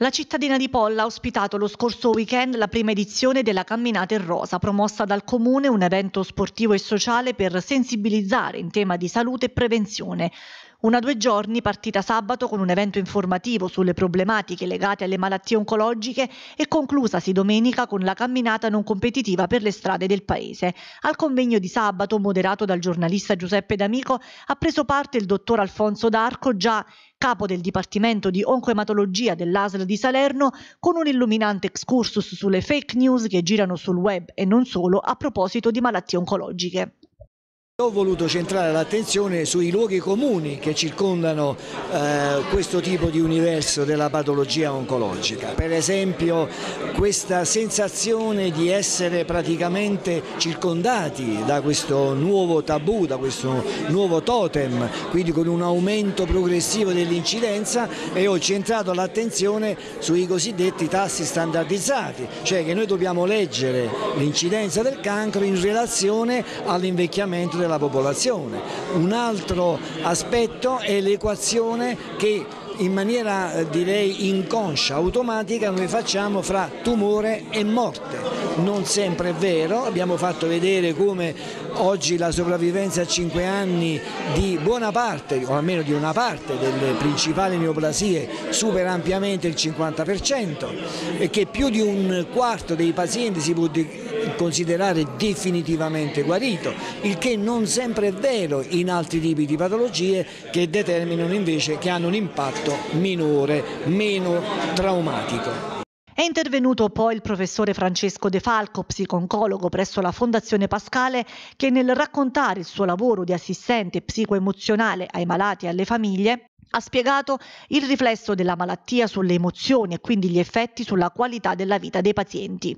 La cittadina di Polla ha ospitato lo scorso weekend la prima edizione della Camminata in Rosa, promossa dal Comune, un evento sportivo e sociale per sensibilizzare in tema di salute e prevenzione. Una 2 giorni partita sabato con un evento informativo sulle problematiche legate alle malattie oncologiche e conclusasi domenica con la camminata non competitiva per le strade del paese. Al convegno di sabato, moderato dal giornalista Giuseppe D'Amico, ha preso parte il dottor Alfonso D'Arco, già capo del Dipartimento di Oncoematologia dell'ASL di Salerno, con un illuminante excursus sulle fake news che girano sul web e non solo a proposito di malattie oncologiche. Ho voluto centrare l'attenzione sui luoghi comuni che circondano questo tipo di universo della patologia oncologica. Per esempio questa sensazione di essere praticamente circondati da questo nuovo tabù, da questo nuovo totem, quindi con un aumento progressivo dell'incidenza, e ho centrato l'attenzione sui cosiddetti tassi standardizzati, cioè che noi dobbiamo leggere l'incidenza del cancro in relazione all'invecchiamento della popolazione. Un altro aspetto è l'equazione che in maniera direi inconscia, automatica, noi facciamo fra tumore e morte. Non sempre è vero, abbiamo fatto vedere come oggi la sopravvivenza a 5 anni di buona parte, o almeno di una parte delle principali neoplasie supera ampiamente il 50% e che più di un quarto dei pazienti si può considerare definitivamente guarito, il che non sempre è vero in altri tipi di patologie che determinano invece, che hanno un impatto minore, meno traumatico. È intervenuto poi il professore Francesco De Falco, psico-oncologo presso la Fondazione Pascale, che nel raccontare il suo lavoro di assistente psicoemozionale ai malati e alle famiglie ha spiegato il riflesso della malattia sulle emozioni e quindi gli effetti sulla qualità della vita dei pazienti.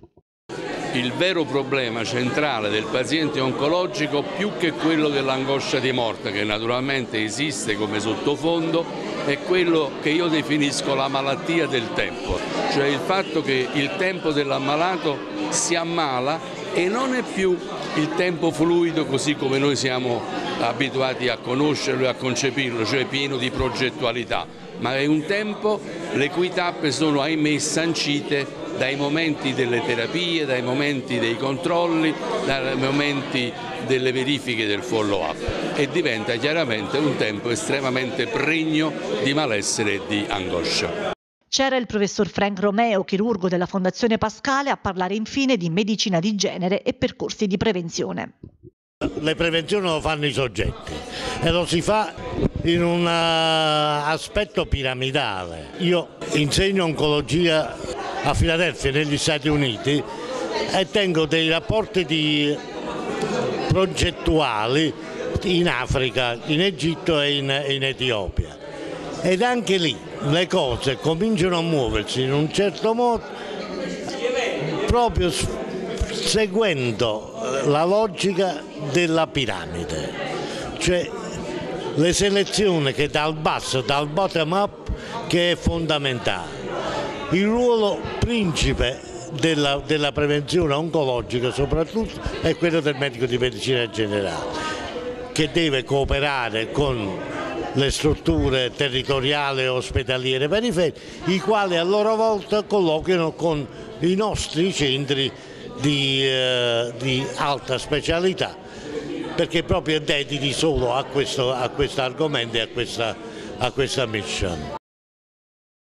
Il vero problema centrale del paziente oncologico, più che quello dell'angoscia di morte, che naturalmente esiste come sottofondo, è quello che io definisco la malattia del tempo, cioè il fatto che il tempo dell'ammalato si ammala e non è più il tempo fluido così come noi siamo abituati a conoscerlo e a concepirlo, cioè pieno di progettualità, ma è un tempo le cui tappe sono ahimè sancite dai momenti delle terapie, dai momenti dei controlli, dai momenti delle verifiche del follow-up, e diventa chiaramente un tempo estremamente pregno di malessere e di angoscia. C'era il professor Frank Romeo, chirurgo della Fondazione Pascale, a parlare infine di medicina di genere e percorsi di prevenzione. Le prevenzioni lo fanno i soggetti e lo si fa in un aspetto piramidale. Io insegno oncologia a Filadelfia negli Stati Uniti e tengo dei rapporti progettuali in Africa, in Egitto e in Etiopia, ed anche lì le cose cominciano a muoversi in un certo modo proprio seguendo la logica della piramide, cioè le selezioni che dal basso, dal bottom up, che è fondamentale. Il ruolo principe della prevenzione oncologica soprattutto è quello del medico di medicina generale, che deve cooperare con le strutture territoriali e ospedaliere periferiche, i quali a loro volta colloquiano con i nostri centri di alta specialità, perché proprio è dediti solo a questo argomento e a questa mission.